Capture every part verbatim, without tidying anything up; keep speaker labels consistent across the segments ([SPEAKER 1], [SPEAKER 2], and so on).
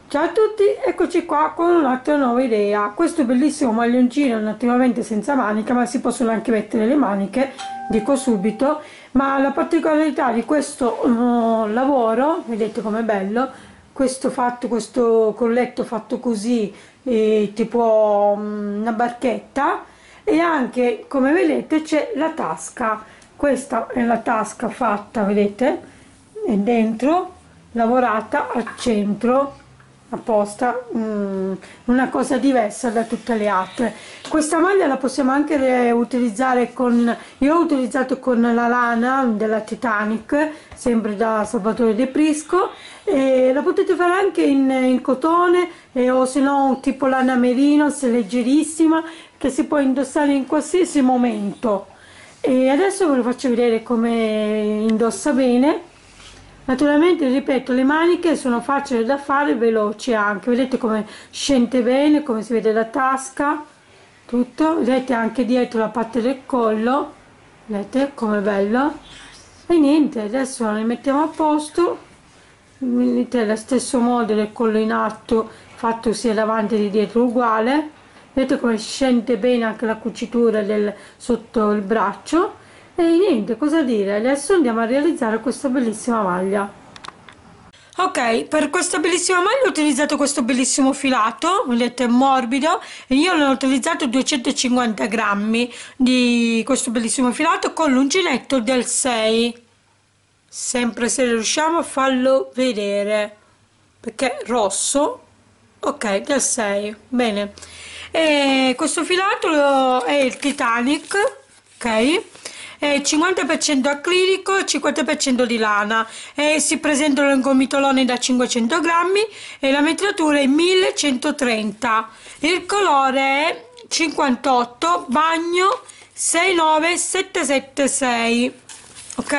[SPEAKER 1] Ciao a tutti, eccoci qua con un'altra nuova idea. Questo bellissimo maglioncino, naturalmente senza manica, ma si possono anche mettere le maniche, dico subito. Ma la particolarità di questo uh, lavoro, vedete com'è bello, questo fatto, questo colletto fatto così, eh, tipo um, una barchetta, e anche, come vedete, c'è la tasca. Questa è la tasca fatta, vedete, e dentro, lavorata al centro apposta, mm, una cosa diversa da tutte le altre. Questa maglia la possiamo anche utilizzare con, io l'ho utilizzato con la lana della Titanic, sempre da Salvatore De Prisco, e la potete fare anche in, in cotone, e, o se no tipo lana merino, se è leggerissima, che si può indossare in qualsiasi momento. E adesso ve lo faccio vedere come indossa bene. Naturalmente, ripeto, le maniche sono facili da fare, veloci anche, vedete come scende bene, come si vede la tasca, tutto, vedete anche dietro la parte del collo, vedete com'è bello. E niente, adesso le mettiamo a posto, vedete lo stesso modo del collo in alto, fatto sia davanti che dietro uguale, vedete come scende bene anche la cucitura del, sotto il braccio. E niente, cosa dire, adesso andiamo a realizzare questa bellissima maglia. Ok, per questa bellissima maglia ho utilizzato questo bellissimo filato, vedete, morbido, e io ne ho utilizzato duecentocinquanta grammi di questo bellissimo filato con l'uncinetto del sei, sempre se riusciamo a farlo vedere, perché è rosso, ok, del sei, bene. E questo filato è il Titanic, ok? È cinquanta per cento acrilico e cinquanta per cento di lana, e si presentano in gomitoloni da cinquecento grammi e la metratura è millecentotrenta. Il colore è cinquantotto bagno sei nove sette sette sei, ok?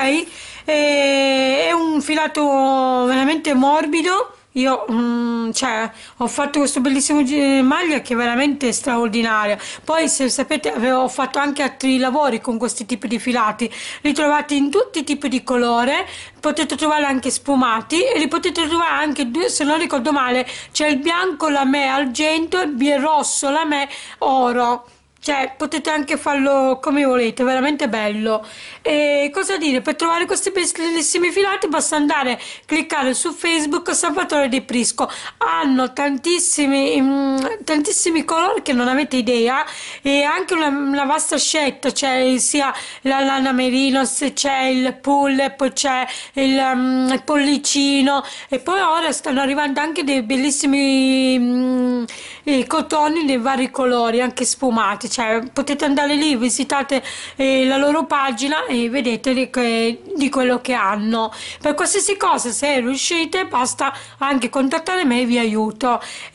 [SPEAKER 1] E è un filato veramente morbido. Io mm, cioè, ho fatto questo bellissimo maglia che è veramente straordinaria. Poi, se sapete, avevo fatto anche altri lavori con questi tipi di filati, li trovate in tutti i tipi di colore, potete trovare anche sfumati e li potete trovare anche due, se non ricordo male c'è il bianco lamè argento e il rosso lamè oro, cioè potete anche farlo come volete, veramente bello. E cosa dire, per trovare questi bellissimi filati basta andare a cliccare su Facebook Salvatore De Prisco. Hanno tantissimi mh, tantissimi colori che non avete idea, e anche una, una vasta scelta, c'è sia la lana merino, se c'è il pull, poi c'è il, um, il pollicino, e poi ora stanno arrivando anche dei bellissimi mh, i cotoni dei vari colori, anche sfumati. Cioè, potete andare lì, visitate eh, la loro pagina e vedete di, che, di quello che hanno. Per qualsiasi cosa, se riuscite, basta anche contattare me, vi aiuto.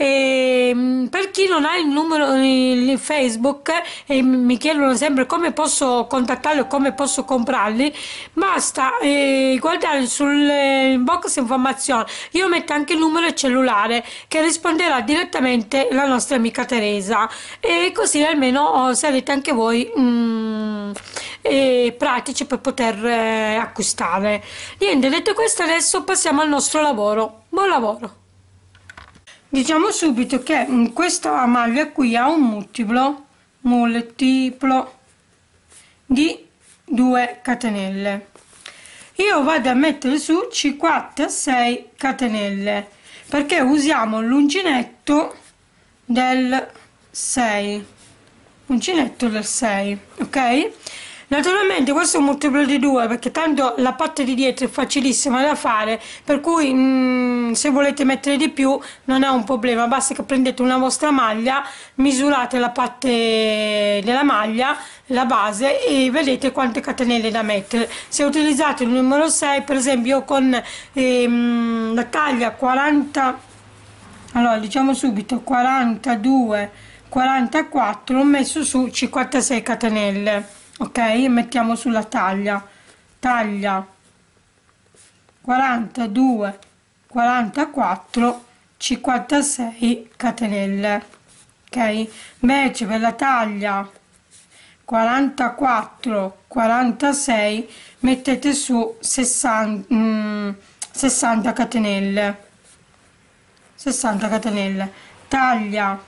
[SPEAKER 1] E, per chi non ha il numero di Facebook e mi chiedono sempre come posso contattarli o come posso comprarli, basta eh, guardare sul box informazione, io metto anche il numero cellulare che risponderà direttamente la nostra amica Teresa, e così almeno sarete anche voi mm, eh, pratici per poter eh, acquistare. Niente, detto questo, adesso passiamo al nostro lavoro. Buon lavoro! Diciamo subito che mm, questa maglia qui ha un multiplo multiplo di due catenelle. Io vado a mettere su cinquantasei catenelle perché usiamo l'uncinetto del sei, uncinetto del sei, ok? Naturalmente questo è un multiplo di due perché tanto la parte di dietro è facilissima da fare, per cui mh, se volete mettere di più non è un problema, basta che prendete una vostra maglia, misurate la parte della maglia, la base, e vedete quante catenelle da mettere. Se utilizzate il numero sei, per esempio, io con ehm, la taglia quaranta, allora diciamo subito quarantadue quarantaquattro, ho messo su cinquantasei catenelle, ok? Mettiamo sulla taglia taglia quarantadue quarantaquattro cinquantasei catenelle, ok? Invece per la taglia quarantaquattro quarantasei mettete su sessanta, mm, sessanta catenelle, sessanta catenelle, taglia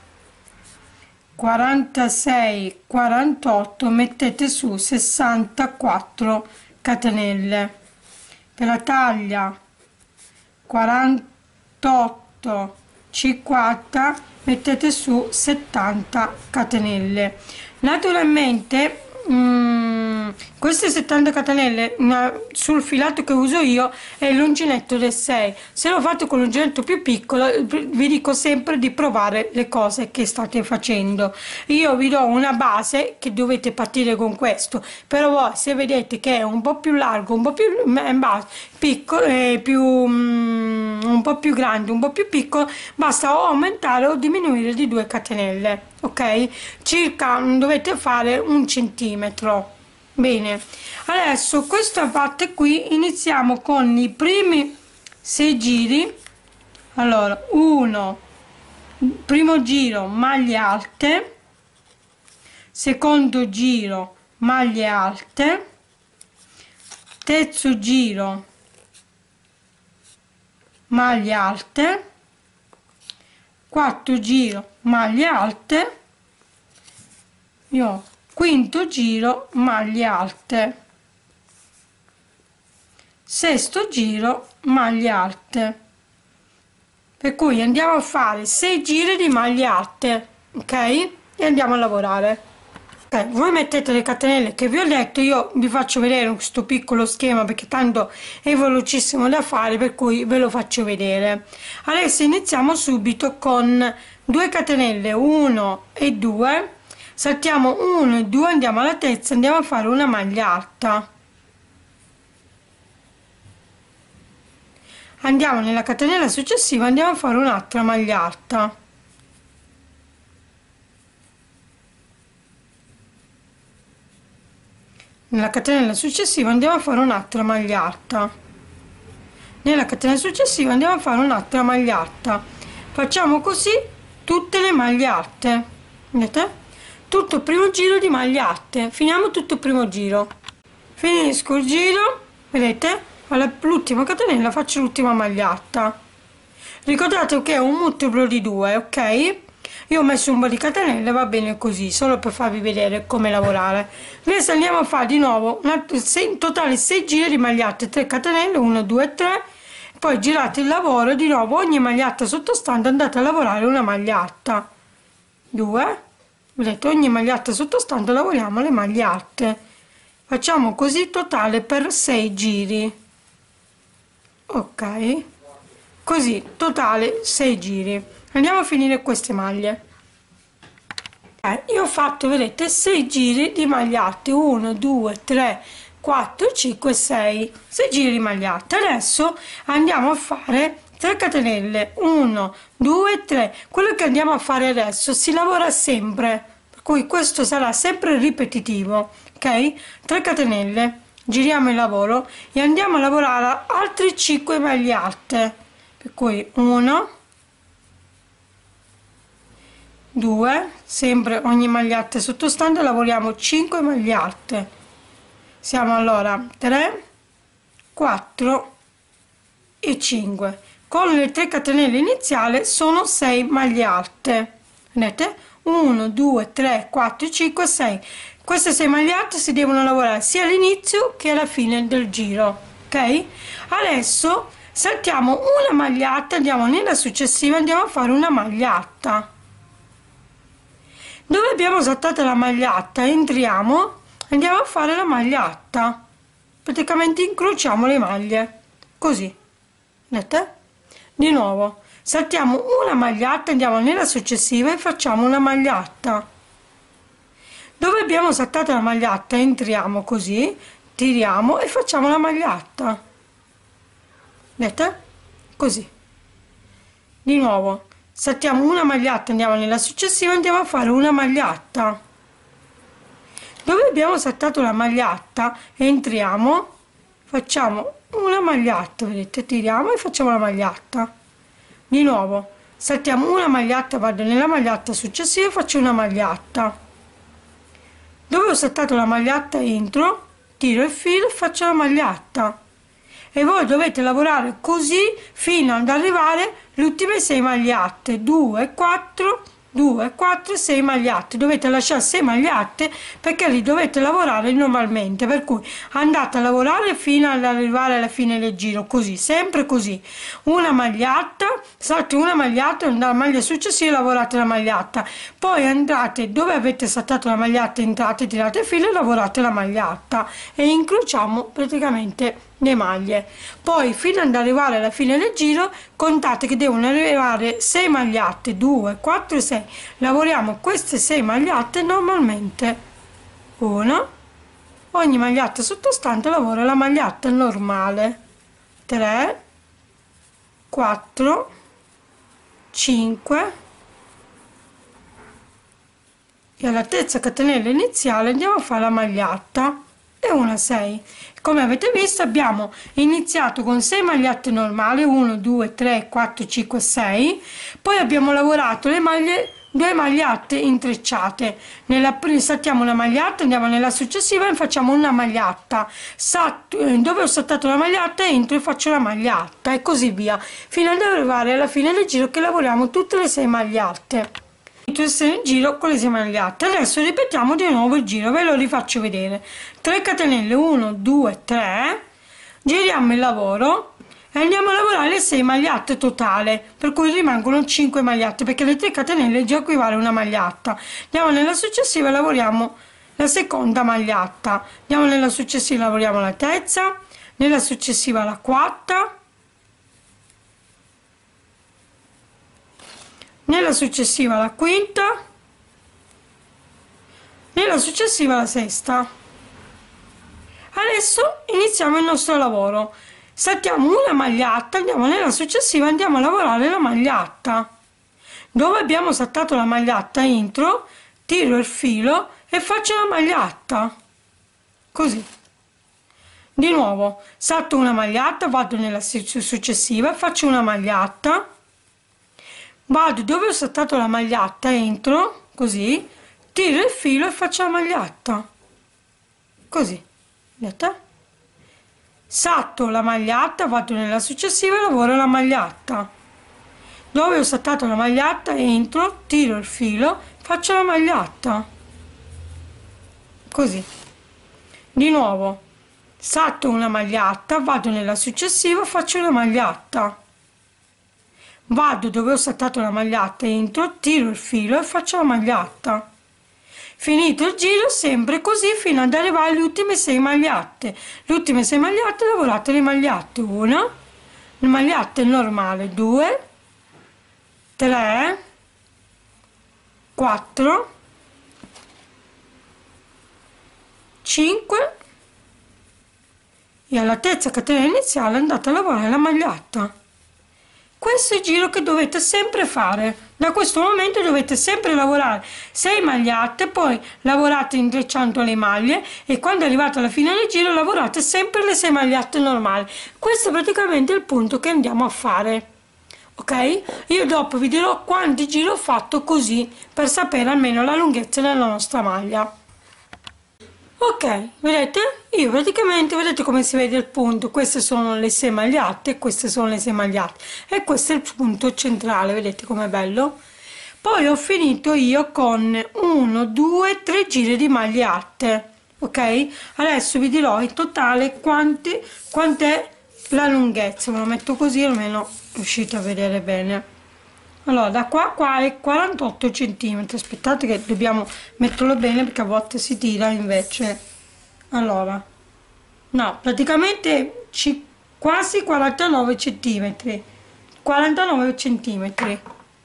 [SPEAKER 1] quarantasei quarantotto, mettete su sessantaquattro catenelle. Per la taglia quarantotto cinquanta mettete su settanta catenelle. Naturalmente Mm, queste settanta catenelle una, sul filato che uso io è l'uncinetto del sei. Se lo fate con l'uncinetto più piccolo, vi dico sempre di provare le cose che state facendo. Io vi do una base che dovete partire con questo, però voi se vedete che è un po' più largo, un po' più piccolo, eh, più mm, un po' più grande, un po' più piccolo, basta o aumentare o diminuire di due catenelle. Ok, circa dovete fare un centimetro. Bene, adesso questa parte qui iniziamo con i primi sei giri. Allora, uno, primo giro maglie alte, secondo giro maglie alte, terzo giro maglie alte, quarto giro maglie alte, io quinto giro maglie alte, sesto giro maglie alte, per cui andiamo a fare sei giri di maglie alte, ok, e andiamo a lavorare. Okay, voi mettete le catenelle che vi ho detto, io vi faccio vedere questo piccolo schema perché tanto è velocissimo da fare, per cui ve lo faccio vedere. Adesso iniziamo subito con due catenelle, uno e due, saltiamo uno e due, andiamo alla terza, andiamo a fare una maglia alta, andiamo nella catenella successiva, andiamo a fare un'altra maglia alta, nella catenella successiva andiamo a fare un'altra maglia alta, nella catenella successiva andiamo a fare un'altra maglia alta. Facciamo così tutte le maglie alte, vedete? Tutto il primo giro di maglie alte, finiamo tutto il primo giro, finisco il giro, vedete? All'ultima catenella faccio l'ultima maglia alta. Ricordate che è un multiplo di due, ok? Io ho messo un po' di catenelle, va bene così, solo per farvi vedere come lavorare. Adesso andiamo a fare di nuovo in totale sei giri di maglie alte, tre catenelle, uno, due, tre, poi girate il lavoro di nuovo, ogni maglia alta sottostante andate a lavorare una maglia alta, due, vedete, ogni maglia alta sottostante lavoriamo le maglie alte. Facciamo così totale per sei giri, ok, così totale sei giri. Andiamo a finire queste maglie. Eh, io ho fatto, vedete, sei giri di maglie alte, uno, due, tre, quattro, cinque, sei, sei giri di maglie alte. Adesso andiamo a fare tre catenelle, uno, due, tre. Quello che andiamo a fare adesso si lavora sempre, per cui questo sarà sempre ripetitivo, ok? tre catenelle, giriamo il lavoro e andiamo a lavorare altre cinque maglie alte, per cui uno, due, sempre ogni maglia alta sottostante lavoriamo cinque maglie alte, siamo allora tre, quattro e cinque, con le tre catenelle iniziali sono sei maglie alte, vedete, uno, due, tre, quattro, cinque, sei. Queste sei maglie alte si devono lavorare sia all'inizio che alla fine del giro, ok? Adesso saltiamo una maglia alta, andiamo nella successiva, andiamo a fare una maglia alta. Dove abbiamo saltato la maglia alta entriamo, andiamo a fare la maglia alta, praticamente incrociamo le maglie così, vedete? Di nuovo saltiamo una maglia alta, andiamo nella successiva e facciamo una maglia alta. Dove abbiamo saltato la maglia alta entriamo così, tiriamo e facciamo la maglia alta, vedete? Così. Di nuovo saltiamo una maglia alta, andiamo nella successiva, andiamo a fare una maglia alta. Dove abbiamo saltato la maglia alta entriamo, facciamo una maglia alta, vedete, tiriamo e facciamo la maglia alta. Di nuovo saltiamo una maglia alta, vado nella maglia alta successiva e faccio una maglia alta. Dove ho saltato la maglia alta entro, tiro il filo e faccio la maglia alta. E voi dovete lavorare così fino ad arrivare le ultime sei maglie alte, due, quattro, due, quattro, sei maglie alte. Dovete lasciare sei maglie alte perché li dovete lavorare normalmente, per cui andate a lavorare fino ad arrivare alla fine del giro, così, sempre così, una maglia alta, saltate una maglia alta, nella maglia successiva lavorate la maglia alta, poi andate dove avete saltato la maglia alta, entrate, tirate filo e lavorate la maglia alta e incrociamo praticamente le maglie. Poi fino ad arrivare alla fine del giro contate che devono arrivare sei maglie alte, due, quattro, sei. Lavoriamo queste sei maglie alte normalmente. Una, ogni maglia alta sottostante lavora la maglia alta normale. tre, quattro, cinque e alla terza catenella iniziale andiamo a fare la maglia alta e una sei. Come avete visto abbiamo iniziato con sei maglie alte normali, uno, due, tre, quattro, cinque, sei, poi abbiamo lavorato le maglie, due maglie alte intrecciate, nella prima saltiamo una maglia alta, andiamo nella successiva e facciamo una maglia alta, Sat, dove ho saltato la maglia alta entro e faccio la maglia alta e così via, fino ad arrivare alla fine del giro che lavoriamo tutte le sei maglie alte. Il giro con le sei maglie alte. Adesso ripetiamo di nuovo il giro, ve lo rifaccio vedere. tre catenelle, uno, due, tre, giriamo il lavoro e andiamo a lavorare le sei maglie alte totale, per cui rimangono cinque maglie alte perché le tre catenelle già equivale a una maglia alta. Andiamo nella successiva e lavoriamo la seconda maglia alta, andiamo nella successiva, lavoriamo la terza, nella successiva la quarta, nella successiva la quinta, nella successiva la sesta. Adesso iniziamo il nostro lavoro, saltiamo una maglia alta, andiamo nella successiva, andiamo a lavorare la maglia alta. Dove abbiamo saltato la maglia alta entro, tiro il filo e faccio la maglia alta, così. Di nuovo salto una maglia alta, vado nella successiva, faccio una maglia alta, vado dove ho saltato la maglia alta, entro, così, tiro il filo e faccio la maglia alta, così, vedete? Salto la maglia alta, vado nella successiva e lavoro la maglia alta. Dove ho saltato la maglia alta, entro, tiro il filo, faccio la maglia alta, così. Di nuovo, salto una maglia alta, vado nella successiva, faccio la maglia alta. Vado dove ho saltato la maglia alta, entro, tiro il filo e faccio la maglia alta. Finito il giro sempre così fino ad arrivare alle ultime sei maglie alte. Le ultime sei maglie alte lavorate le maglie alte, una, le maglie alte normale, due, tre, quattro, cinque e alla terza catena iniziale andate a lavorare la maglia alta. Questo è il giro che dovete sempre fare. Da questo momento dovete sempre lavorare sei maglie alte, poi lavorate intrecciando le maglie e quando arrivate alla fine del giro lavorate sempre le sei maglie alte normali. Questo è praticamente il punto che andiamo a fare. Ok? Io dopo vi dirò quanti giri ho fatto così per sapere almeno la lunghezza della nostra maglia. Ok, vedete? Io praticamente, vedete come si vede il punto? Queste sono le sei maglie alte, queste sono le sei maglie alte e questo è il punto centrale, vedete com'è bello? Poi ho finito io con uno, due, tre giri di maglie alte, ok? Adesso vi dirò in totale quanti, quant'è la lunghezza, me lo metto così almeno riuscite a vedere bene. Allora, da qua a qua è quarantotto centimetri, aspettate che dobbiamo metterlo bene perché a volte si tira invece. Allora, no, praticamente ci, quasi quarantanove centimetri, quarantanove centimetri,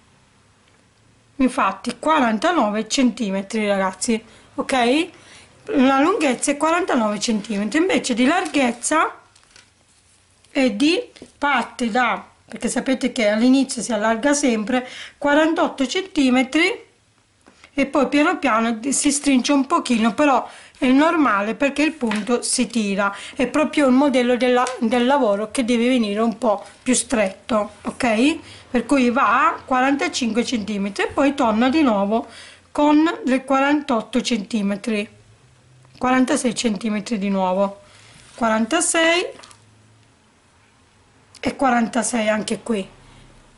[SPEAKER 1] infatti quarantanove centimetri ragazzi, ok? La lunghezza è quarantanove centimetri, invece di larghezza e di parte da, perché sapete che all'inizio si allarga sempre, quarantotto centimetri e poi piano piano si stringe un pochino, però è normale perché il punto si tira, è proprio il modello della, del lavoro che deve venire un po' più stretto, ok? Per cui va a quarantacinque centimetri e poi torna di nuovo con le quarantotto centimetri, quarantasei centimetri di nuovo, quarantasei e quarantasei anche qui,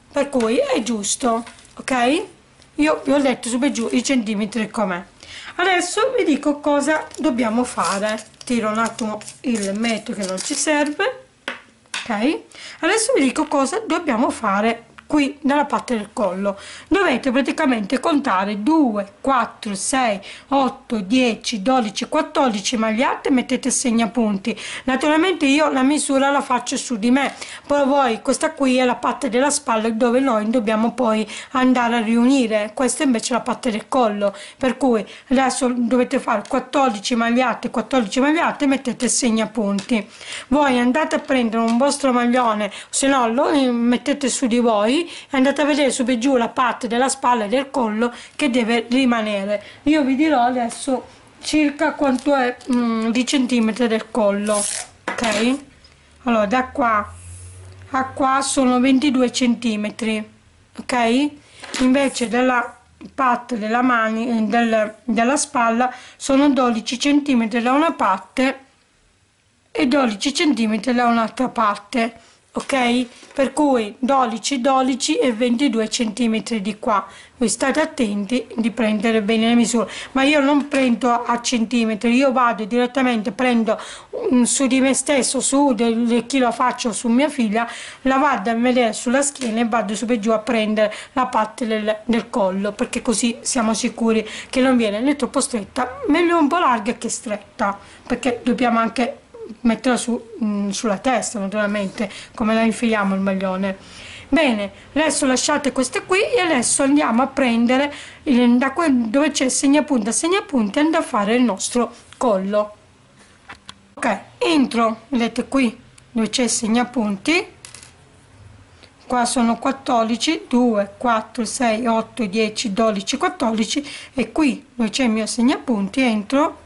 [SPEAKER 1] per cui è giusto, ok? Io vi ho detto su per giù i centimetri com'è. Adesso vi dico cosa dobbiamo fare. Tiro un attimo il metro che non ci serve, ok? Adesso vi dico cosa dobbiamo fare qui nella parte del collo. Dovete praticamente contare due, quattro, sei, otto, dieci, dodici, quattordici magliette, mettete segnapunti. Naturalmente io la misura la faccio su di me, poi voi, questa qui è la parte della spalla dove noi dobbiamo poi andare a riunire, questa invece è la parte del collo, per cui adesso dovete fare quattordici magliette, quattordici magliette, mettete segnapunti. Voi andate a prendere un vostro maglione, se no lo mettete su di voi e andate a vedere su per giù la parte della spalla e del collo che deve rimanere. Io vi dirò adesso circa quanto è mm, di centimetri del collo, ok? Allora da qua a qua sono ventidue centimetri, ok? Invece della parte della mani del, della spalla sono dodici centimetri da una parte e dodici centimetri da un'altra parte, ok? Per cui dodici, dodici e ventidue centimetri di qua. Voi state attenti di prendere bene le misure, ma io non prendo a centimetri, io vado direttamente, prendo un, su di me stesso, su del, chi lo faccio su mia figlia, la vado a vedere sulla schiena e vado su per giù a prendere la parte del, del collo, perché così siamo sicuri che non viene né troppo stretta, meglio un po' larga che stretta, perché dobbiamo anche metterla su, mh, sulla testa, naturalmente, come la infiliamo il maglione. Bene, adesso lasciate queste qui e adesso andiamo a prendere il, da dove c'è il segnapunti a segnapunti, andiamo a fare il nostro collo. Ok, entro, vedete qui dove c'è il segnapunti, qua sono quattordici, due, quattro, sei, otto, dieci, dodici, quattordici, e qui dove c'è il mio segnapunti entro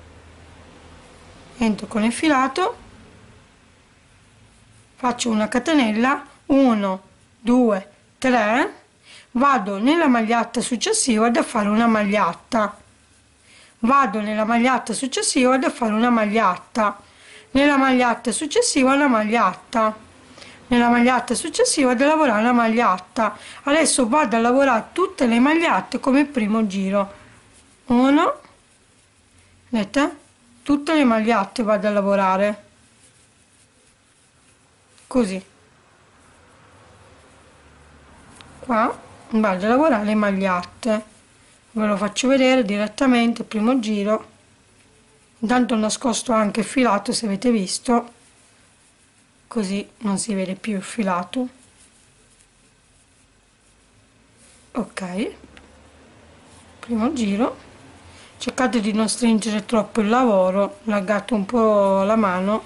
[SPEAKER 1] entro con il filato, faccio una catenella, uno, due, tre, vado nella maglietta successiva ad fare una maglietta, vado nella maglietta successiva ad fare una maglietta, nella maglietta successiva una maglietta, nella maglietta successiva ad lavorare una maglietta. Adesso vado a lavorare tutte le magliette come primo giro, uno, vedete? Tutte le magliette vado a lavorare così, qua vado a lavorare le magliette, ve lo faccio vedere direttamente, primo giro, intanto ho nascosto anche il filato, se avete visto, così non si vede più il filato, ok, primo giro. Cercate di non stringere troppo il lavoro, allargate un po' la mano,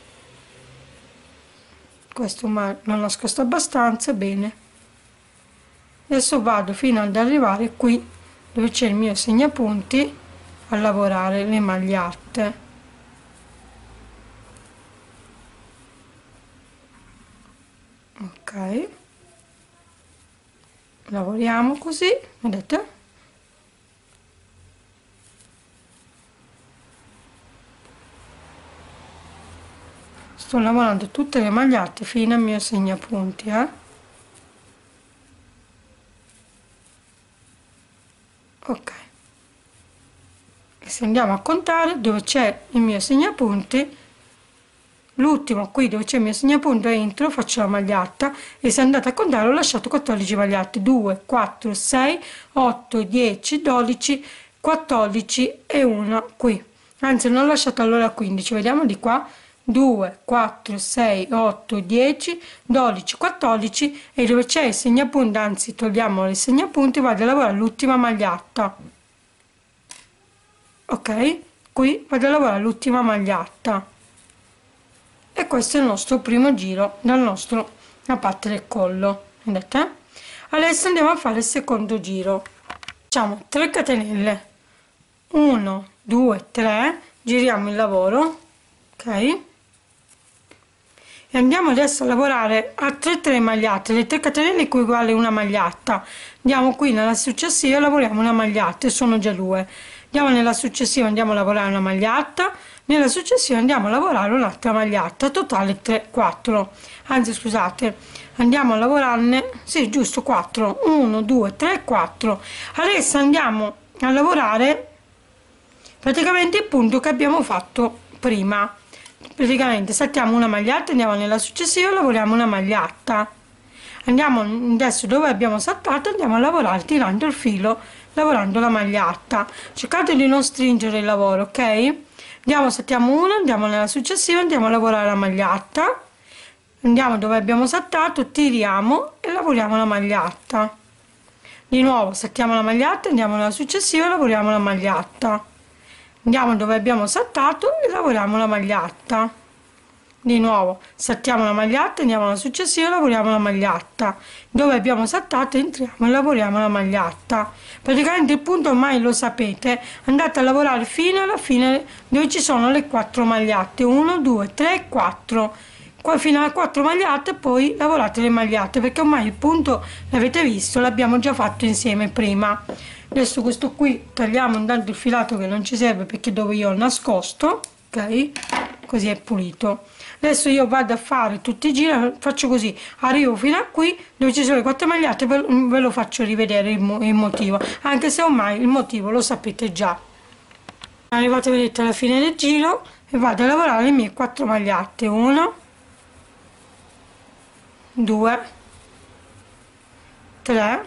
[SPEAKER 1] questo ma non nascosto abbastanza, bene. Adesso vado fino ad arrivare qui dove c'è il mio segnapunti a lavorare le magliette. Ok, lavoriamo così, vedete? Sto lavorando tutte le magliette fino al mio segnapunti, eh? Ok, e se andiamo a contare dove c'è il mio segnapunti, l'ultimo qui dove c'è il mio segnapunto, entro, faccio la maglietta, e se andate a contare ho lasciato quattordici magliette, due, quattro, sei, otto, dieci, dodici, quattordici e una qui, anzi non ho lasciato allora quindici, vediamo di qua, due, quattro, sei, otto, dieci, dodici, quattordici, e dove c'è il segnapunti, anzi togliamo il segnapunti, vado a lavorare l'ultima maglietta, ok, qui vado a lavorare l'ultima maglietta, e questo è il nostro primo giro dal nostro la parte del collo, vedete? Adesso andiamo a fare il secondo giro, facciamo tre catenelle, uno, due, tre, giriamo il lavoro, ok, e andiamo adesso a lavorare a tre tre magliette, le tre catenelle equivale una maglietta, andiamo qui nella successiva, lavoriamo una maglietta, e sono già due, andiamo nella successiva, andiamo a lavorare una maglietta, nella successiva andiamo a lavorare un'altra maglietta, totale tre, quattro, anzi scusate, andiamo a lavorarne, sì, giusto, quattro, uno, due, tre, quattro. Adesso andiamo a lavorare praticamente il punto che abbiamo fatto prima. Praticamente saltiamo una maglia alta, andiamo nella successiva e lavoriamo una maglia alta. Andiamo adesso dove abbiamo saltato, andiamo a lavorare tirando il filo, lavorando la maglia alta. Cercate di non stringere il lavoro, ok? Andiamo, saltiamo una, andiamo nella successiva, andiamo a lavorare la maglia alta, andiamo dove abbiamo saltato, tiriamo e lavoriamo la maglia alta. Di nuovo saltiamo la maglia alta, andiamo nella successiva e lavoriamo la maglia alta. Andiamo dove abbiamo saltato e lavoriamo la maglia alta. Di nuovo saltiamo la maglia alta, andiamo alla successiva e lavoriamo la maglia alta. Dove abbiamo saltato entriamo e lavoriamo la maglia alta. Praticamente il punto ormai lo sapete, andate a lavorare fino alla fine dove ci sono le quattro maglie alte, uno, due, tre, quattro. Qua fino alle quattro maglie alte e poi lavorate le maglie alte, perché ormai il punto l'avete visto, l'abbiamo già fatto insieme prima. Adesso questo qui tagliamo intanto il filato che non ci serve perché dove io ho nascosto, ok? Così è pulito. Adesso io vado a fare tutti i giri, faccio così, arrivo fino a qui dove ci sono le quattro maglie alte, ve lo faccio rivedere il, mo il motivo, anche se ormai il motivo lo sapete già. Arrivate, vedete, alla fine del giro e vado a lavorare le mie quattro maglie alte, uno, due, tre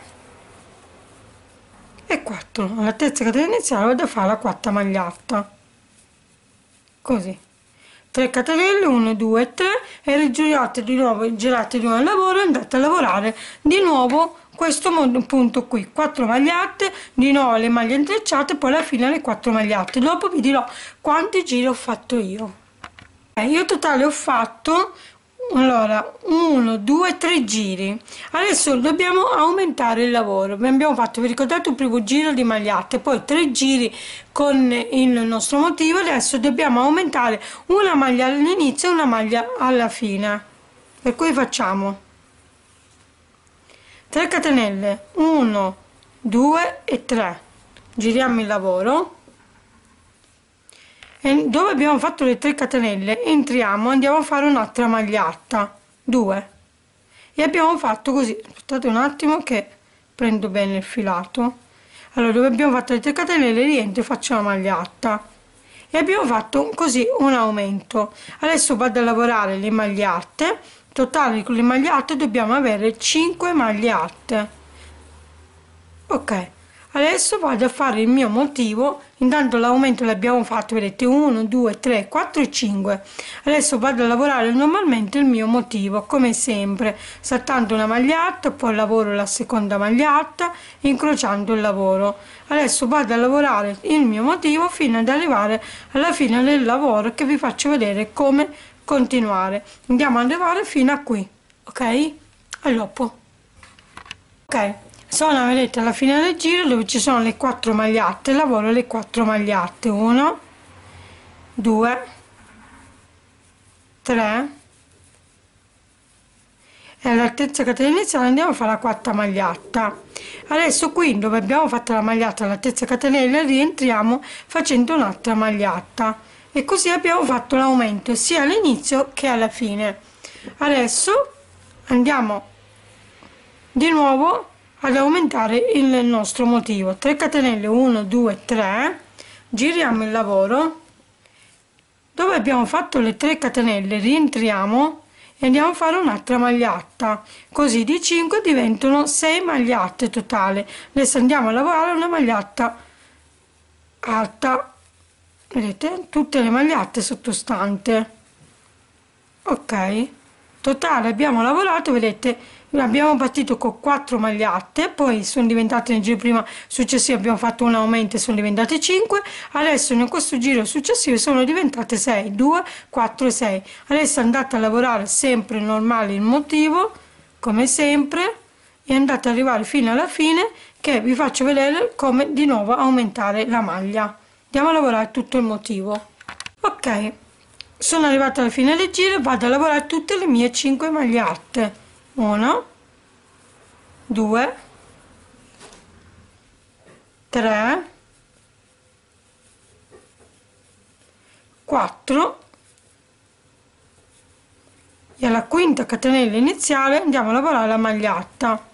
[SPEAKER 1] e quattro. Alla terza catena iniziale vado a fare la quarta maglia alta, così, tre catenelle, uno, due, tre e rigirate di nuovo, girate di nuovo il lavoro e andate a lavorare di nuovo questo punto qui, quattro maglie alte, di nuovo le maglie intrecciate, poi alla fine le quattro maglie alte. Dopo vi dirò quanti giri ho fatto io. Eh, io totale ho fatto allora uno, due, tre giri. Adesso dobbiamo aumentare il lavoro. Abbiamo fatto, vi ricordate, un primo giro di maglia alta, poi tre giri con il nostro motivo. Adesso dobbiamo aumentare una maglia all'inizio e una maglia alla fine, per cui facciamo tre catenelle, uno, due e tre, giriamo il lavoro e dove abbiamo fatto le tre catenelle entriamo, andiamo a fare un'altra maglia alta, due, e abbiamo fatto così. Aspettate un attimo che prendo bene il filato. Allora, dove abbiamo fatto le tre catenelle rientro e faccio la maglia alta e abbiamo fatto così un aumento. Adesso vado a lavorare le maglie alte. Totale con le maglie alte dobbiamo avere cinque maglie alte, ok. Adesso vado a fare il mio motivo. Intanto l'aumento l'abbiamo fatto, vedete, uno, due, tre, quattro e cinque. Adesso vado a lavorare normalmente il mio motivo, come sempre, saltando una maglia alta, poi lavoro la seconda maglia alta, incrociando il lavoro. Adesso vado a lavorare il mio motivo fino ad arrivare alla fine del lavoro, che vi faccio vedere come continuare. Andiamo ad arrivare fino a qui, ok? A dopo. Ok, sono, vedete, alla fine del giro dove ci sono le quattro maglie alte, lavoro le quattro maglie alte, uno, due, tre e alla terza catena iniziale andiamo a fare la quarta maglia alta. Adesso qui dove abbiamo fatto la maglia alta alla terza catenella rientriamo facendo un'altra maglia alta e così abbiamo fatto l'aumento sia all'inizio che alla fine. Adesso andiamo di nuovo ad aumentare il nostro motivo, tre catenelle, uno, due, tre, giriamo il lavoro, dove abbiamo fatto le tre catenelle rientriamo e andiamo a fare un'altra maglia alta, così di cinque diventano sei maglie alte totale. Adesso andiamo a lavorare una maglia alta alta, vedete, tutte le maglie alte sottostante, ok. Totale abbiamo lavorato, vedete, abbiamo partito con quattro maglie alte, poi sono diventate nel giro prima successivo abbiamo fatto un aumento e sono diventate cinque. Adesso in questo giro successivo sono diventate sei, due, quattro e sei. Adesso andate a lavorare sempre normale il motivo come sempre e andate ad arrivare fino alla fine, che vi faccio vedere come di nuovo aumentare la maglia. Andiamo a lavorare tutto il motivo. Ok, sono arrivata alla fine del giro e vado a lavorare tutte le mie cinque maglie alte, uno, due, tre, quattro e alla quinta catenella iniziale andiamo a lavorare la maglietta,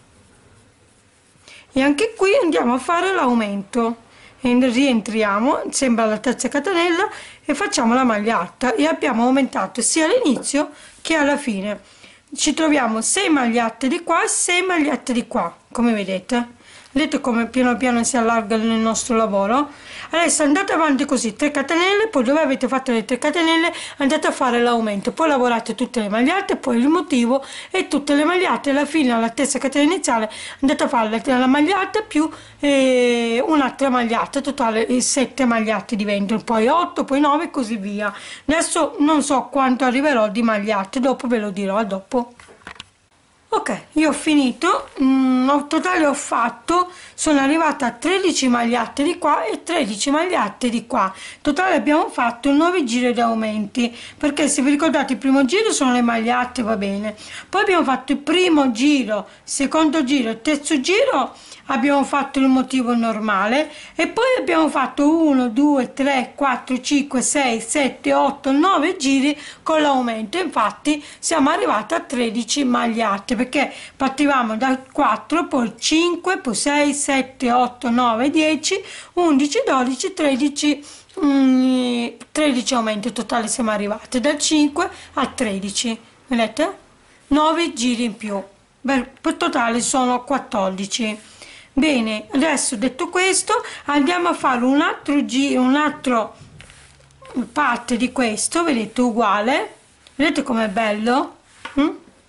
[SPEAKER 1] e anche qui andiamo a fare l'aumento e rientriamo sempre alla terza catenella e facciamo la maglietta, e abbiamo aumentato sia all'inizio che alla fine. Ci troviamo sei magliette di qua e sei magliette di qua, come vedete. Vedete come piano piano si allarga il nostro lavoro? Adesso andate avanti così, tre catenelle, poi dove avete fatto le tre catenelle andate a fare l'aumento, poi lavorate tutte le magliette, poi il motivo e tutte le magliette, alla fine alla terza catena iniziale andate a fare la maglietta più eh, un'altra maglietta, totale sette magliette diventano, poi otto, poi nove e così via. Adesso non so quanto arriverò di magliette, dopo ve lo dirò, a dopo. Ok, io ho finito, mm, in totale ho fatto, sono arrivata a tredici magliette di qua e tredici magliette di qua. In totale abbiamo fatto nove giri di aumenti, perché se vi ricordate il primo giro sono le magliette, va bene. Poi abbiamo fatto il primo giro, secondo giro e terzo giro abbiamo fatto il motivo normale, e poi abbiamo fatto uno, due, tre, quattro, cinque, sei, sette, otto, nove giri con l'aumento. Infatti siamo arrivati a tredici magliette, perché partivamo da quattro, poi cinque, poi sei, sette, otto, nove, dieci, undici, dodici, tredici, mm, tredici aumenti in totale. Siamo arrivati dal cinque a tredici, vedete? nove giri in più, per totale sono quattordici. Bene, adesso detto questo andiamo a fare un altro giro, un altro parte di questo, vedete, uguale, vedete com'è bello? Mm?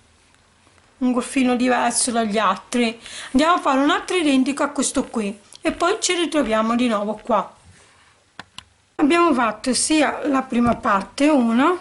[SPEAKER 1] Un golfino diverso dagli altri. Andiamo a fare un altro identico a questo qui e poi ci ritroviamo di nuovo qua. Abbiamo fatto sia la prima parte, una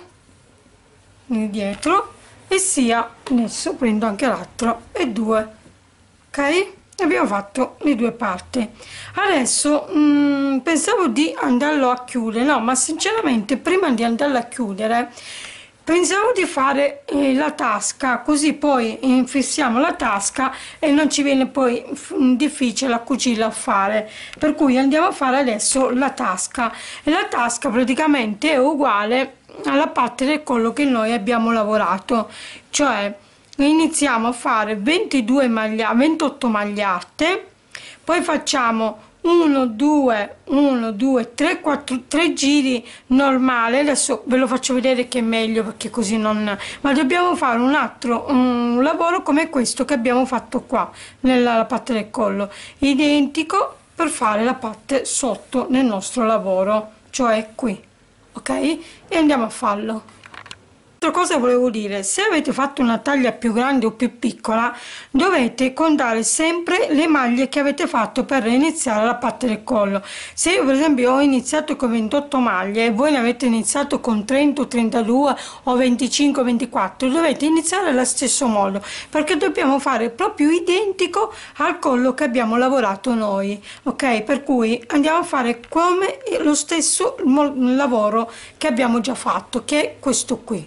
[SPEAKER 1] dietro, e sia, adesso prendo anche l'altro, e due, ok? Abbiamo fatto le due parti. Adesso mh, pensavo di andarlo a chiudere, no, ma sinceramente prima di andarlo a chiudere pensavo di fare eh, la tasca, così poi infissiamo la tasca e non ci viene poi difficile a cucirla a fare, per cui andiamo a fare adesso la tasca, e la tasca praticamente è uguale alla parte del collo che noi abbiamo lavorato, cioè iniziamo a fare ventidue maglia ventotto magliette, poi facciamo uno due uno due tre quattro tre giri normale. Adesso ve lo faccio vedere che è meglio, perché così non, ma dobbiamo fare un altro un lavoro come questo che abbiamo fatto qua nella parte del collo, identico, per fare la parte sotto nel nostro lavoro, cioè qui, ok? E andiamo a farlo. Altra cosa volevo dire, se avete fatto una taglia più grande o più piccola dovete contare sempre le maglie che avete fatto per iniziare la parte del collo. Se io per esempio ho iniziato con ventotto maglie e voi ne avete iniziato con trenta o trentadue o venticinque o ventiquattro, dovete iniziare allo stesso modo, perché dobbiamo fare proprio identico al collo che abbiamo lavorato noi, ok? Per cui andiamo a fare come lo stesso lavoro che abbiamo già fatto, che è questo qui.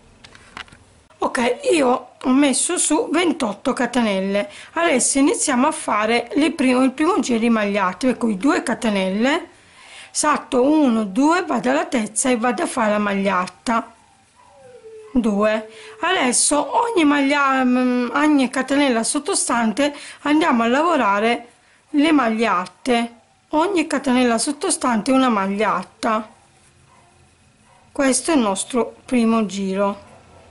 [SPEAKER 1] Ok, io ho messo su ventotto catenelle. Adesso iniziamo a fare le primo, il primo giro di magliate, per cui due catenelle, salto uno due, vado alla terza e vado a fare la maglietta due. Adesso ogni maglia, ogni catenella sottostante andiamo a lavorare le magliette, ogni catenella sottostante una maglietta. Questo è il nostro primo giro.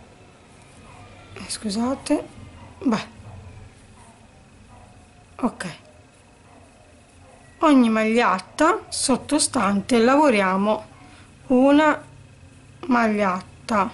[SPEAKER 1] Scusate, beh, ok, ogni maglietta sottostante lavoriamo una maglietta,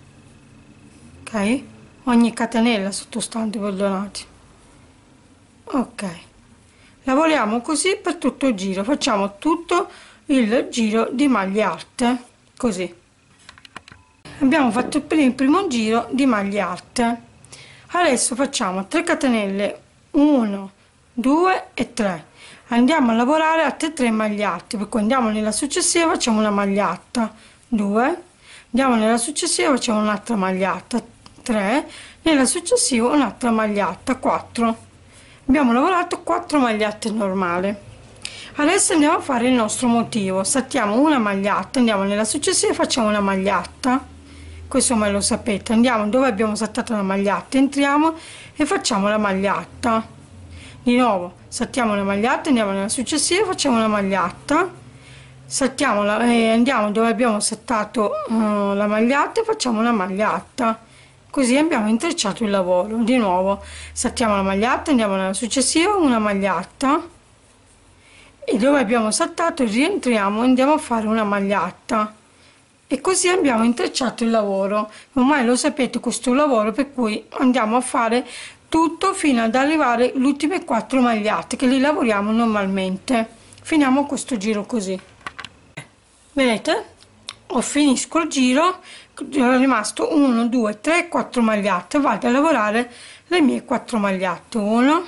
[SPEAKER 1] ok? Ogni catenella sottostante, perdonate, ok, lavoriamo così per tutto il giro, facciamo tutto il giro di maglie alte, così. Abbiamo fatto il primo, il primo giro di maglie alte. Adesso facciamo tre catenelle, uno due e tre, andiamo a lavorare altre tre maglie alte, per cui andiamo nella successiva, facciamo una maglietta due, andiamo nella successiva, facciamo un'altra maglietta tre, nella successiva un'altra maglietta quattro. Abbiamo lavorato quattro magliette normali. Adesso andiamo a fare il nostro motivo, saltiamo una maglietta, andiamo nella successiva, facciamo una maglietta, questo me lo sapete. Andiamo dove abbiamo saltato la maglietta, entriamo e facciamo la maglietta. Di nuovo saltiamo la maglietta, andiamo nella successiva, facciamo la maglietta, saltiamo la, e andiamo dove abbiamo saltato uh, la maglietta e facciamo la maglietta. Così abbiamo intrecciato il lavoro. Di nuovo saltiamo la maglietta, andiamo nella successiva, una maglietta, e dove abbiamo saltato rientriamo e andiamo a fare una maglietta, e così abbiamo intrecciato il lavoro. Ormai lo sapete questo lavoro, per cui andiamo a fare tutto fino ad arrivare alle ultime quattro magliette che li lavoriamo normalmente. Finiamo questo giro così. Vedete, ho finisco il giro, è rimasto uno, due, tre, quattro magliette. Vado a lavorare le mie quattro magliette. uno,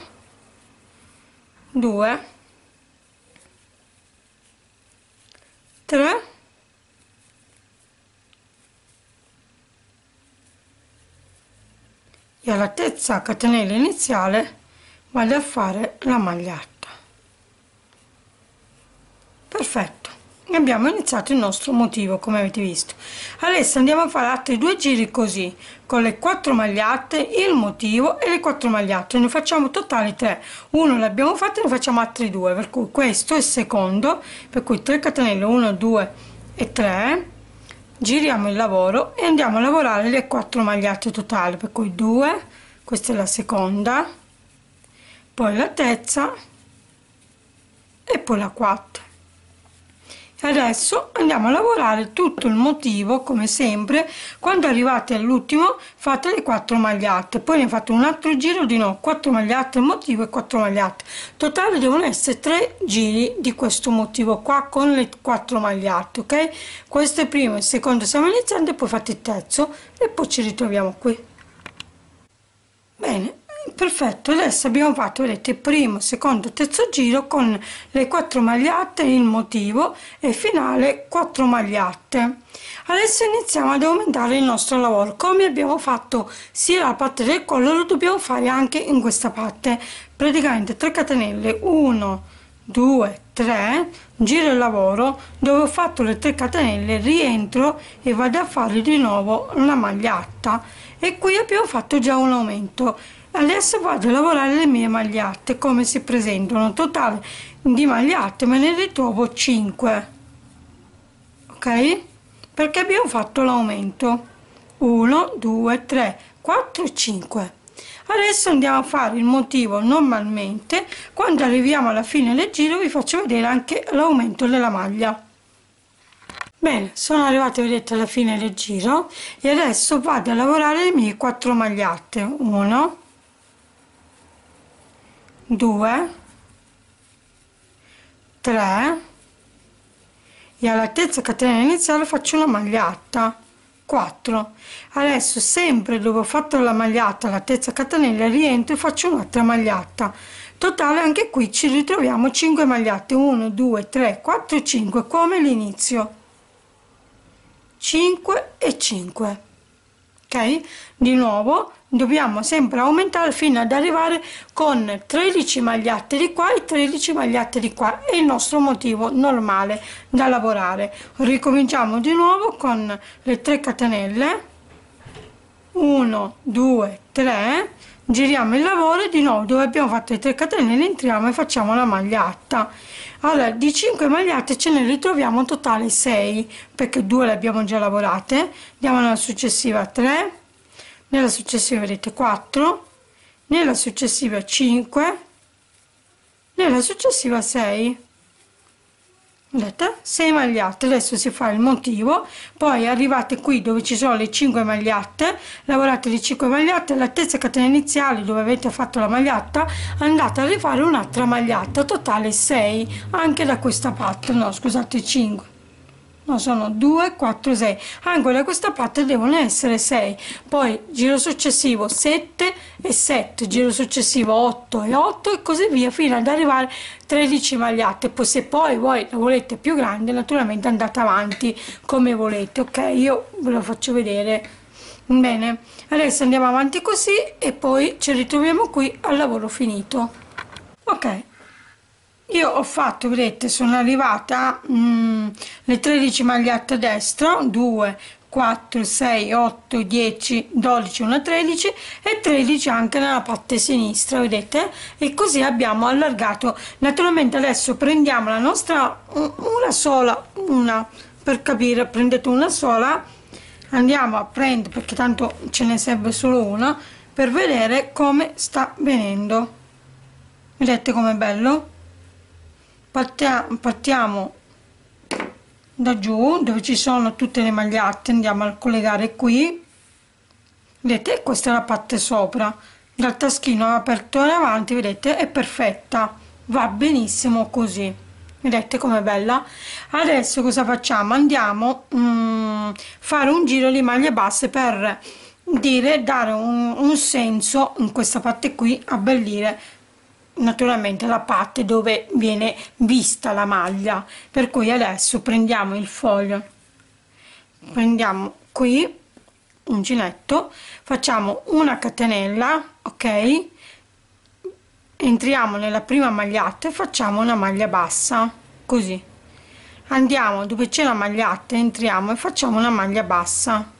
[SPEAKER 1] due, tre, e alla terza catenella iniziale vado a fare la maglietta. Perfetto, abbiamo iniziato il nostro motivo, come avete visto. Adesso andiamo a fare altri due giri così, con le quattro magliette, il motivo e le quattro magliette. Ne facciamo totali tre. Uno l'abbiamo fatto, ne facciamo altri due, per cui questo è il secondo, per cui tre catenelle, uno, due e tre, giriamo il lavoro e andiamo a lavorare le quattro magliette totali, per cui due, questa è la seconda, poi la terza e poi la quarta. Adesso andiamo a lavorare tutto il motivo come sempre. Quando arrivate all'ultimo fate le quattro magliette, poi ne fate un altro giro di nuovo, quattro magliette il motivo e quattro magliette totali. Devono essere tre giri di questo motivo qua con le quattro magliette, ok? Questo è il primo, il secondo stiamo iniziando, e poi fate il terzo e poi ci ritroviamo qui. Bene, perfetto. Adesso abbiamo fatto, vedete, il primo, secondo, terzo giro con le quattro magliette, il motivo e finale quattro magliette. Adesso iniziamo ad aumentare il nostro lavoro. Come abbiamo fatto sia la parte del collo, lo dobbiamo fare anche in questa parte. Praticamente tre catenelle, uno, due, tre, giro il lavoro, dove ho fatto le tre catenelle, rientro e vado a fare di nuovo una maglietta, e qui abbiamo fatto già un aumento. Adesso vado a lavorare le mie magliette come si presentano. Totale di magliette me ne ritrovo cinque, ok? Perché abbiamo fatto l'aumento uno, due, tre, quattro e cinque. Adesso andiamo a fare il motivo normalmente. Quando arriviamo alla fine del giro vi faccio vedere anche l'aumento della maglia. Bene, sono arrivata, vedete, alla fine del giro e adesso vado a lavorare le mie quattro magliette. uno, due, tre, e alla terza catena iniziale faccio una maglietta, quattro. Adesso sempre dove ho fatto la maglietta, la terza catenella, rientro e faccio un'altra maglietta. Totale anche qui ci ritroviamo cinque magliette, uno, due, tre, quattro e cinque, come l'inizio. cinque e cinque, ok? Di nuovo dobbiamo sempre aumentare fino ad arrivare con tredici magliette di qua e tredici magliette di qua. È il nostro motivo normale da lavorare. Ricominciamo di nuovo con le tre catenelle, uno, due, tre, giriamo il lavoro e di nuovo dove abbiamo fatto le tre catenelle entriamo e facciamo la maglietta. Allora, di cinque magliette ce ne ritroviamo in totale sei, perché due le abbiamo già lavorate. Andiamo nella successiva tre, nella successiva vedete quattro, nella successiva cinque, nella successiva sei. Vedete? sei magliette. Adesso si fa il motivo, poi arrivate qui dove ci sono le cinque magliette, lavorate le cinque magliette, alla terza catena iniziale dove avete fatto la maglietta andate a rifare un'altra maglietta, totale sei anche da questa parte. No, scusate, cinque, no, sono due, quattro, sei, anche da questa parte devono essere sei. Poi giro successivo sette e sette, giro successivo otto e otto e così via fino ad arrivare a tredici magliette. Poi se poi voi la volete più grande, naturalmente andate avanti come volete, ok? Io ve lo faccio vedere. Bene, adesso andiamo avanti così e poi ci ritroviamo qui al lavoro finito. Ok, io ho fatto, vedete, sono arrivata mm, le tredici magliette a destra, due, quattro, sei, otto, dieci, dodici, una tredici e tredici anche nella parte sinistra, vedete? E così abbiamo allargato. Naturalmente adesso prendiamo la nostra, una sola, una, per capire, prendete una sola, andiamo a prendere, perché tanto ce ne serve solo una, per vedere come sta venendo. Vedete com'è bello? Partiamo, partiamo da giù dove ci sono tutte le magliette, andiamo a collegare qui, vedete, questa è la parte sopra, dal taschino aperto in avanti, vedete, è perfetta, va benissimo così, vedete com'è bella. Adesso cosa facciamo? Andiamo a mm, fare un giro di maglie basse per dire, dare un, un senso in questa parte qui, abbellire naturalmente la parte dove viene vista la maglia. Per cui adesso prendiamo il foglio, prendiamo qui uncinetto, facciamo una catenella, ok, entriamo nella prima maglietta e facciamo una maglia bassa, così andiamo dove c'è la maglietta, entriamo e facciamo una maglia bassa,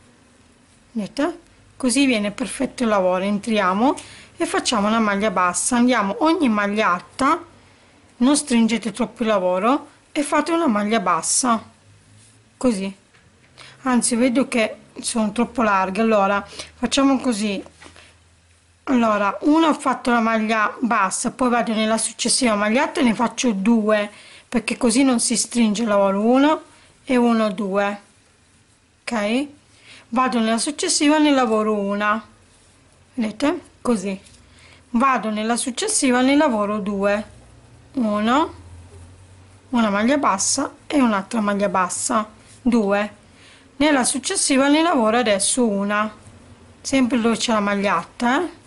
[SPEAKER 1] vedete, così viene perfetto il lavoro. Entriamo e facciamo una maglia bassa, andiamo ogni maglietta, non stringete troppo il lavoro e fate una maglia bassa, così, anzi vedo che sono troppo larghe, allora facciamo così. Allora, una ho fatto la maglia bassa, poi vado nella successiva maglietta e ne faccio due, perché così non si stringe il lavoro. Uno e uno, due, ok, vado nella successiva, ne lavoro una, vedete, così, vado nella successiva, ne lavoro due, uno, una maglia bassa e un'altra maglia bassa, due, nella successiva ne lavoro adesso una, sempre dove c'è la maglietta, eh?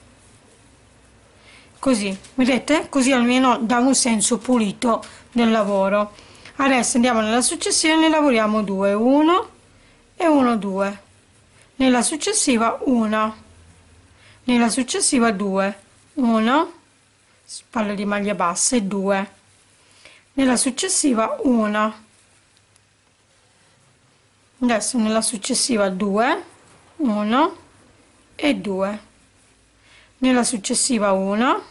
[SPEAKER 1] Così, vedete, così almeno dà un senso pulito del lavoro. Adesso andiamo nella successiva, ne lavoriamo due, uno e uno, due, nella successiva una, nella successiva due, uno, spalle di maglia bassa e due, nella successiva una, adesso nella successiva due, uno e due, nella successiva una,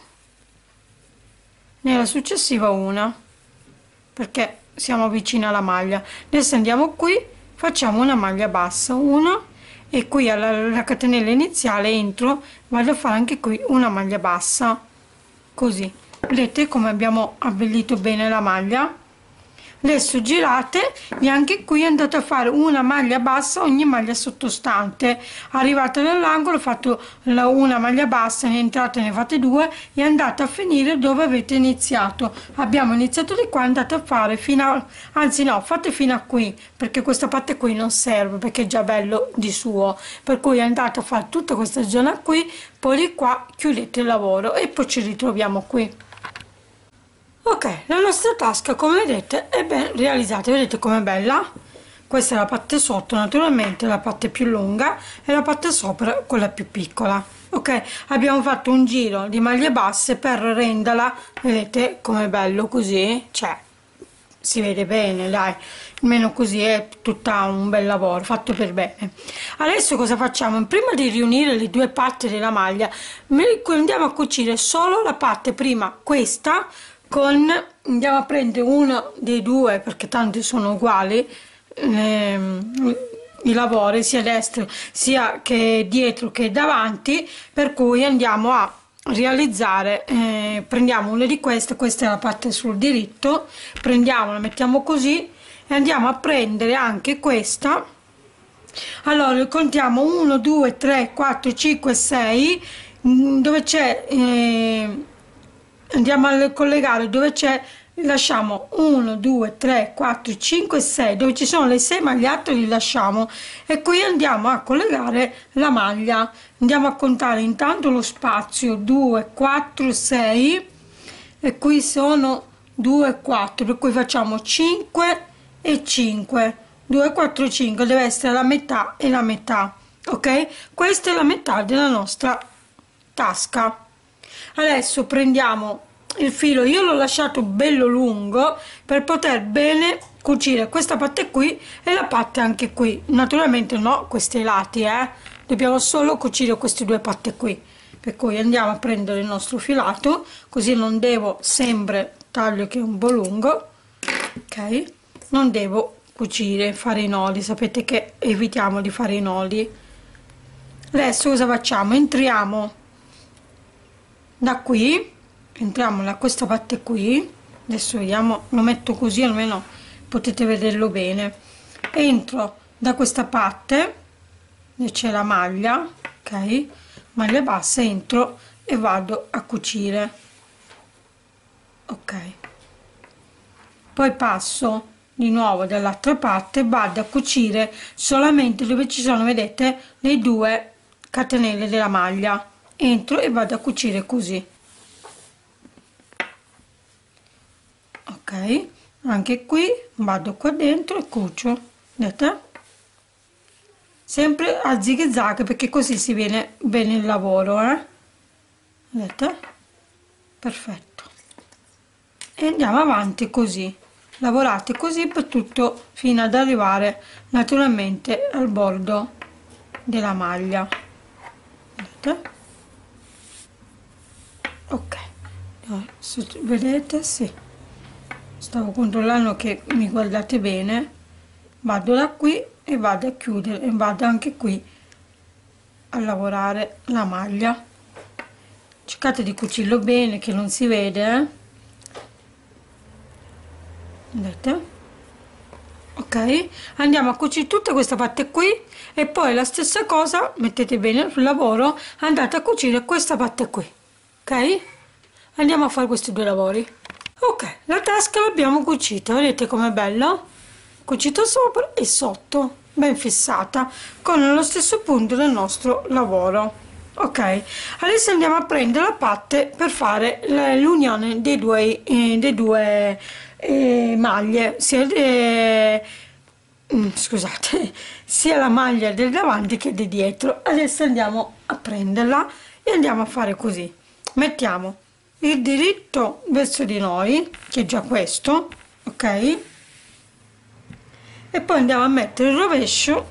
[SPEAKER 1] nella successiva una, perché siamo vicini alla maglia. Adesso andiamo qui, facciamo una maglia bassa, uno, e qui alla, alla catenella iniziale entro, vado a fare anche qui una maglia bassa, così, vedete come abbiamo abbellito bene la maglia. Adesso girate e anche qui andate a fare una maglia bassa ogni maglia sottostante. Arrivate nell'angolo, fate la, una maglia bassa, ne entrate, ne fate due e andate a finire dove avete iniziato. Abbiamo iniziato di qua, andate a fare fino a, anzi no, fate fino a qui, perché questa parte qui non serve, perché è già bello di suo, per cui andate a fare tutta questa zona qui, poi di qua chiudete il lavoro e poi ci ritroviamo qui. Ok, la nostra tasca, come vedete, è ben realizzata. Vedete com'è bella? Questa è la parte sotto, naturalmente la parte più lunga, e la parte sopra quella più piccola. Ok, abbiamo fatto un giro di maglie basse per renderla, vedete com'è bello così, cioè si vede bene, dai, almeno così è tutto un bel lavoro fatto per bene. Adesso cosa facciamo? Prima di riunire le due parti della maglia, andiamo a cucire solo la parte prima, questa, con, andiamo a prendere uno dei due, perché tanti sono uguali ehm, i lavori, sia destro sia che dietro che davanti, per cui andiamo a realizzare, eh, prendiamo una di queste, questa è la parte sul diritto, prendiamo, la mettiamo così e andiamo a prendere anche questa. Allora contiamo uno, due, tre, quattro, cinque, sei, dove c'è eh, andiamo a collegare dove c'è, lasciamo uno, due, tre, quattro, cinque, sei, dove ci sono le sei magliette li lasciamo, e qui andiamo a collegare la maglia. Andiamo a contare intanto lo spazio, due, quattro, sei, e qui sono due, quattro, per cui facciamo cinque e cinque, due, quattro, cinque, deve essere la metà e la metà, ok? Questa è la metà della nostra tasca. Adesso prendiamo il filo, io l'ho lasciato bello lungo per poter bene cucire questa parte qui e la parte anche qui, naturalmente no questi lati, eh dobbiamo solo cucire queste due parti qui, per cui andiamo a prendere il nostro filato, così non devo sempre taglio che è un po' lungo, ok, non devo cucire, fare i nodi, sapete che evitiamo di fare i nodi. Adesso cosa facciamo? Entriamo da qui, entriamo da questa parte qui, adesso vediamo, lo metto così almeno potete vederlo bene. Entro da questa parte dove c'è la maglia, ok, maglia bassa, entro e vado a cucire, ok, poi passo di nuovo dall'altra parte, vado a cucire solamente dove ci sono, vedete, le due catenelle della maglia, entro e vado a cucire così, ok, anche qui vado qua dentro e cucio, vedete, sempre a zig zag perché così si viene bene il lavoro, eh? Vedete, perfetto, e andiamo avanti così, lavorate così per tutto fino ad arrivare naturalmente al bordo della maglia, vedete, ok, vedete, sì, stavo controllando che mi guardate bene, vado da qui e vado a chiudere e vado anche qui a lavorare la maglia, cercate di cucirlo bene che non si vede, eh? Vedete, ok, andiamo a cucire tutta questa parte qui e poi la stessa cosa mettete bene sul lavoro, andate a cucire questa parte qui, ok, andiamo a fare questi due lavori. Ok, la tasca l'abbiamo cucita, vedete com'è bella, cucita sopra e sotto, ben fissata con lo stesso punto del nostro lavoro. Ok, adesso andiamo a prendere la parte per fare l'unione dei due, eh, dei due eh, maglie, sia eh, scusate, sia la maglia del davanti che di dietro. Adesso andiamo a prenderla e andiamo a fare così, mettiamo il diritto verso di noi, che è già questo, ok, e poi andiamo a mettere il rovescio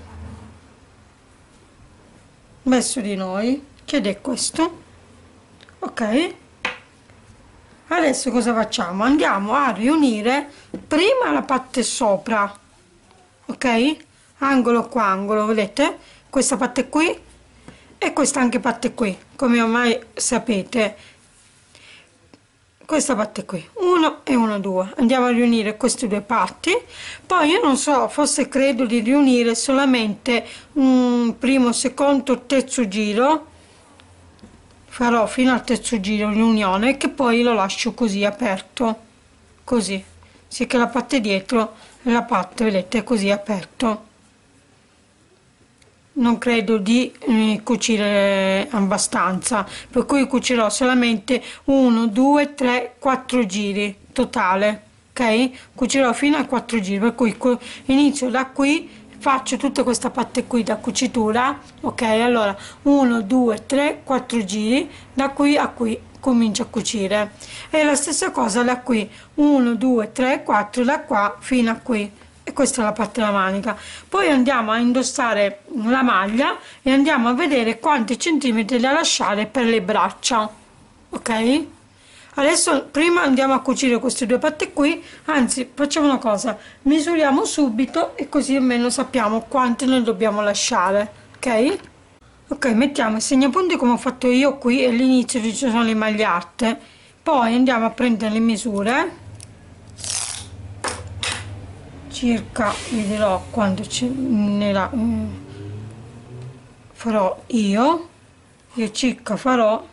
[SPEAKER 1] verso di noi, che è questo, ok. Adesso cosa facciamo? Andiamo a riunire prima la parte sopra, ok, angolo qua angolo, vedete, questa parte qui e questa anche parte qui, come ormai sapete, questa parte qui, uno e uno, due, andiamo a riunire queste due parti. Poi io non so, forse credo di riunire solamente un primo, secondo, terzo giro, farò fino al terzo giro riunione, che poi lo lascio così aperto, così, sì che la parte dietro e la parte, vedete, così aperto. Non credo di eh, cucire abbastanza, per cui cucirò solamente uno, due, tre, quattro giri totale, ok, cucirò fino a quattro giri, per cui inizio da qui, faccio tutta questa parte qui da cucitura, ok, allora uno, due, tre, quattro giri, da qui a qui comincio a cucire, e la stessa cosa da qui, uno, due, tre, quattro, da qua fino a qui. E questa è la parte della manica. Poi andiamo a indossare la maglia e andiamo a vedere quanti centimetri da lasciare per le braccia, ok. Adesso prima andiamo a cucire queste due parti qui, anzi facciamo una cosa, misuriamo subito e così almeno sappiamo quanti ne dobbiamo lasciare, ok. Ok, mettiamo il segnapunti come ho fatto io qui, all'inizio ci sono le magliette, poi andiamo a prendere le misure, circa vi dirò quando ce ne la, eh, farò io io circa farò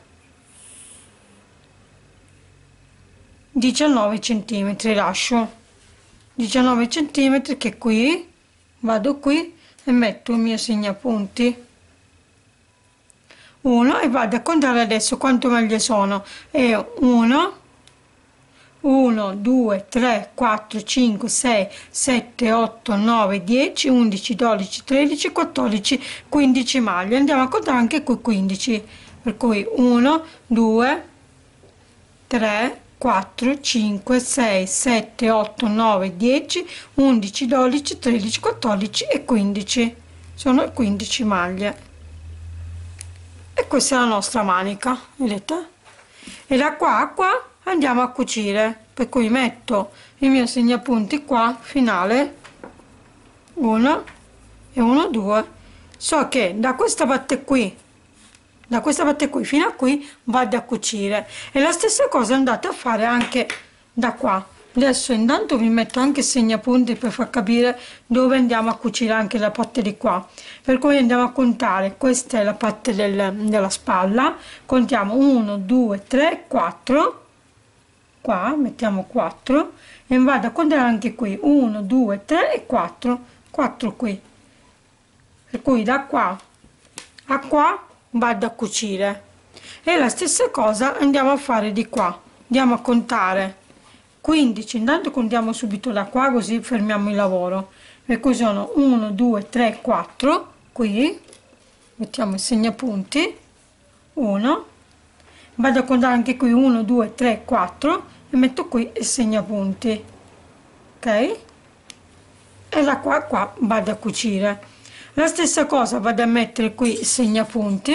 [SPEAKER 1] diciannove centimetri, lascio diciannove centimetri, che qui vado qui e metto il mio segnapunti uno e vado a contare adesso quanto maglie sono, e uno uno, due, tre, quattro, cinque, sei, sette, otto, nove, dieci, undici, dodici, tredici, quattordici, quindici maglie. Andiamo a contare anche qui quindici, per cui uno, due, tre, quattro, cinque, sei, sette, otto, nove, dieci, undici, dodici, tredici, quattordici e quindici. Sono quindici maglie. E questa è la nostra manica, vedete? E da qua a qua andiamo a cucire, per cui metto il mio segnapunti qua, finale, uno e uno, due. So che da questa parte qui, da questa parte qui fino a qui vado a cucire, e la stessa cosa andate a fare anche da qua. Adesso intanto vi metto anche il segnapunti per far capire dove andiamo a cucire anche la parte di qua, per cui andiamo a contare. Questa è la parte del, della spalla, contiamo uno, due, tre, quattro, qua mettiamo quattro e vado a contare anche qui uno, due, tre e quattro, quattro qui, per cui da qua a qua vado a cucire. E la stessa cosa andiamo a fare di qua, andiamo a contare quindici, intanto contiamo subito da qua così fermiamo il lavoro, per cui sono uno, due, tre, quattro, qui mettiamo il segnapunti, uno, vado a contare anche qui uno, due, tre, quattro e metto qui il segnapunti, ok? E da qua a qua vado a cucire. La stessa cosa vado a mettere qui il segnapunti,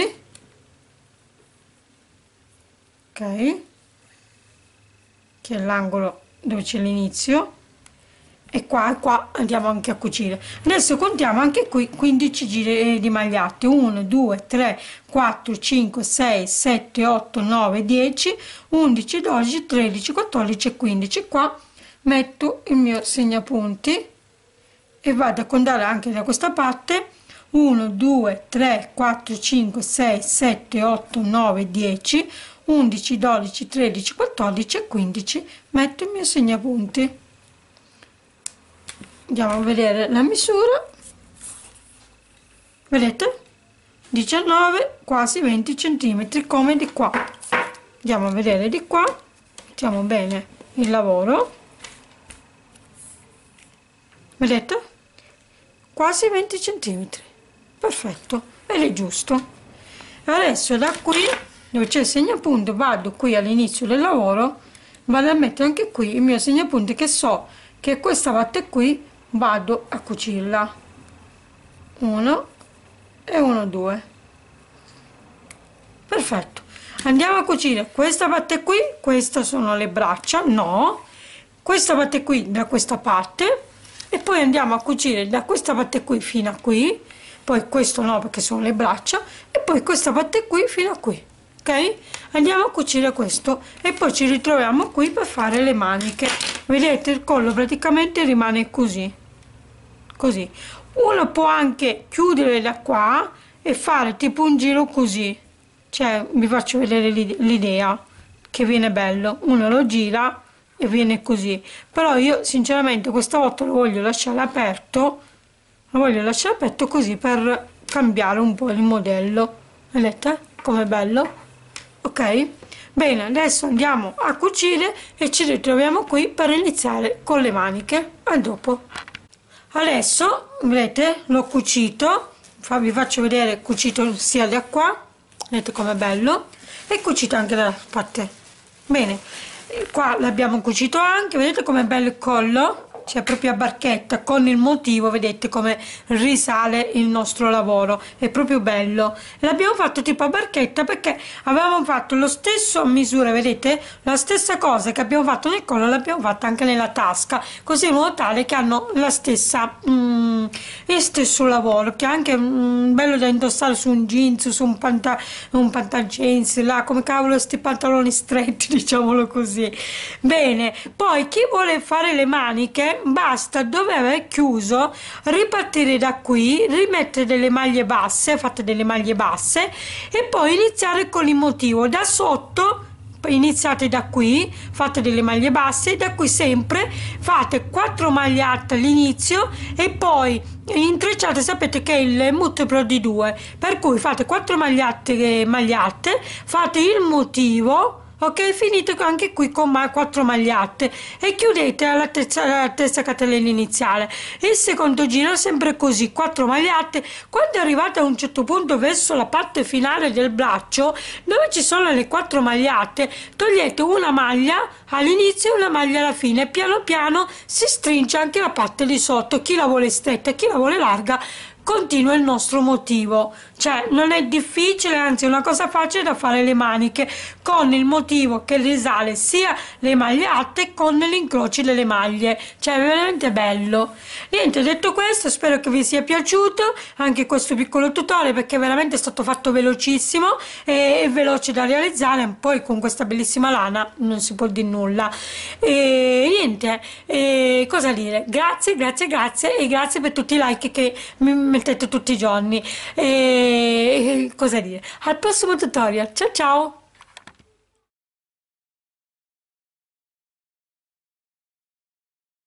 [SPEAKER 1] ok, che è l'angolo dove c'è l'inizio, e qua e qua andiamo anche a cucire. Adesso contiamo anche qui quindici giri di magliette, uno, due, tre, quattro, cinque, sei, sette, otto, nove, dieci, undici, dodici, tredici, quattordici e quindici. Qua metto il mio segnapunti e vado a contare anche da questa parte uno, due, tre, quattro, cinque, sei, sette, otto, nove, dieci, undici, dodici, tredici, quattordici e quindici. Metto il mio segnapunti. Andiamo a vedere la misura, vedete, diciannove, quasi venti centimetri, come di qua. Andiamo a vedere di qua, mettiamo bene il lavoro, vedete, quasi venti centimetri, perfetto, ed è giusto. Adesso da qui dove c'è il segnapunto vado qui all'inizio del lavoro, vado a mettere anche qui il mio segnapunti, che so che questa parte qui vado a cucirla, uno e uno, due, perfetto. Andiamo a cucire questa parte qui, queste sono le braccia, no, questa parte qui da questa parte, e poi andiamo a cucire da questa parte qui fino a qui, poi questo no perché sono le braccia, e poi questa parte qui fino a qui, ok? Andiamo a cucire questo e poi ci ritroviamo qui per fare le maniche. Vedete, il collo praticamente rimane così, così. Uno può anche chiudere da qua e fare tipo un giro così, cioè vi faccio vedere l'idea, che viene bello. Uno lo gira e viene così, però io sinceramente questa volta lo voglio lasciare aperto, lo voglio lasciare aperto così per cambiare un po' il modello. Vedete com'è bello? Ok, bene, adesso andiamo a cucire e ci ritroviamo qui per iniziare con le maniche. A dopo. Adesso vedete l'ho cucito, vi faccio vedere cucito sia da qua, vedete com'è bello, e cucito anche dalla parte. Bene, qua l'abbiamo cucito anche, vedete com'è bello il collo, c'è proprio a barchetta con il motivo, vedete come risale il nostro lavoro, è proprio bello. L'abbiamo fatto tipo a barchetta perché avevamo fatto lo stesso a misura, vedete, la stessa cosa che abbiamo fatto nel collo l'abbiamo fatta anche nella tasca, così in modo tale che hanno la stessa mm, il stesso lavoro, che è anche mm, bello da indossare su un jeans, su un panta un pantajeans, là come cavolo questi pantaloni stretti, diciamolo così. Bene, poi chi vuole fare le maniche basta, dove aver chiuso, ripartire da qui, rimettere delle maglie basse, fate delle maglie basse e poi iniziare con il motivo da sotto. Iniziate da qui, fate delle maglie basse, da qui sempre fate quattro maglie alte all'inizio e poi intrecciate. Sapete che il multiplo di due, per cui fate quattro maglie alte, maglie alte, fate il motivo ok, finite anche qui con ma- quattro magliette e chiudete alla terza, alla terza catenella iniziale. Il secondo giro sempre così, quattro magliette. Quando arrivate a un certo punto verso la parte finale del braccio, dove ci sono le quattro magliette, togliete una maglia all'inizio e una maglia alla fine, piano piano si stringe anche la parte di sotto. Chi la vuole stretta e chi la vuole larga continua il nostro motivo, cioè non è difficile, anzi è una cosa facile da fare le maniche con il motivo che risale sia le maglie alte con gli incroci delle maglie, cioè è veramente bello. Niente, detto questo, spero che vi sia piaciuto anche questo piccolo tutorial, perché veramente è stato fatto velocissimo e è veloce da realizzare, poi con questa bellissima lana non si può dire nulla. E niente, e cosa dire, grazie grazie grazie e grazie per tutti i like che mi mettete tutti i giorni. E cosa dire, al prossimo tutorial, ciao ciao.